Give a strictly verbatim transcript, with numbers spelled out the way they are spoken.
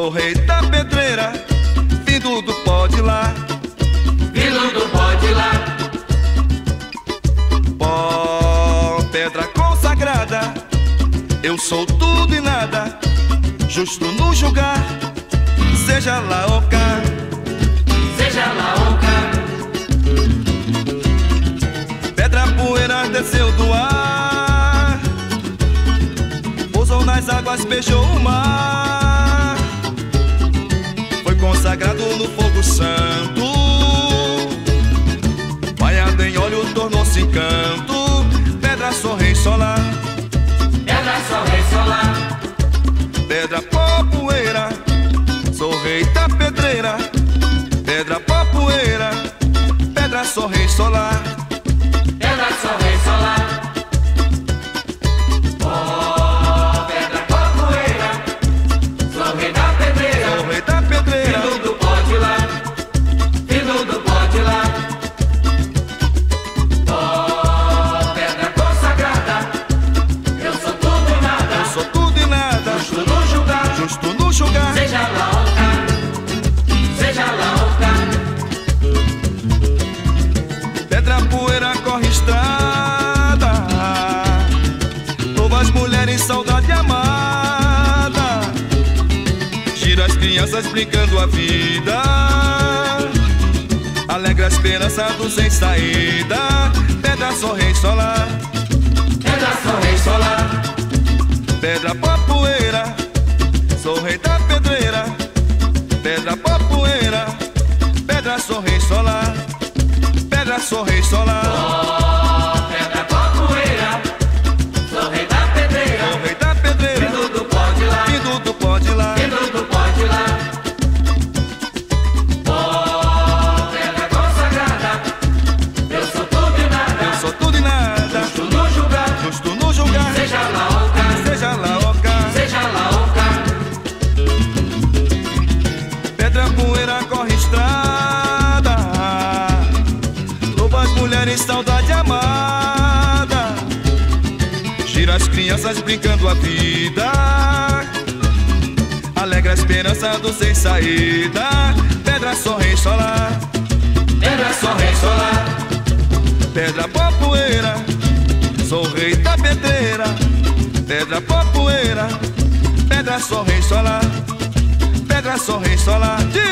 sou rei da pedreira, vindo do pó de lá, vindo do pó de lá. Pó, pedra consagrada, eu sou tudo e nada, justo no julgar, seja lá ou cá, seja lá ou cá. Pedra poeira desceu do ar, pousou nas águas, beijou o mar, foi consagrado no fogo santo, banhado em óleo tornou-se encanto. Pedra sou rei solar, pedra sou rei solar. Pedra pó poeira, sou rei da pedreira. Pedra pó poeira, pedra sou rei solar, pedra sou rei solar. Oh, pedra pó poeira, sou rei da pedreira. sou rei da pedreira, vindo do pó de lá, vindo do pó de lá. Oh, pedra consagrada, eu sou tudo e nada, eu sou tudo e nada, justo no julgar, justo no julgar, seja lá ou cá, seja lá ou cá. Pedra poeira corre estrada, louva as mulheres, saudade amada, gira as crianças brincando a vida, alegra a esperança do sem saída. Pedra sou rei solar, Pedra sou rei solar. pedra pó poeira, sou rei da pedreira. Pedra pó poeira, pedra sou rei solar, pedra sou rei solar. Oh, pedra pó poeira, sou rei da pedreira. Sou rei da pedreira, vindo do pó de lá, vindo do pó de lá, vindo do pó de lá. Oh, pedra consagrada, eu sou tudo e nada, eu sou tudo e nada, justo no julgar, justo no julgar, seja lá ou cá, seja lá ou cá. seja lá ou cá. Pedra poeira corre estrada, louva as mulheres, saudade amada, gira as crianças brincando a vida, alegra a esperança do sem saída. Pedra sou rei solar, Pedra sou rei solar. pedra pó poeira, sou rei da pedreira. Pedra pó poeira, pedra sou rei solar, pedra sou rei solar.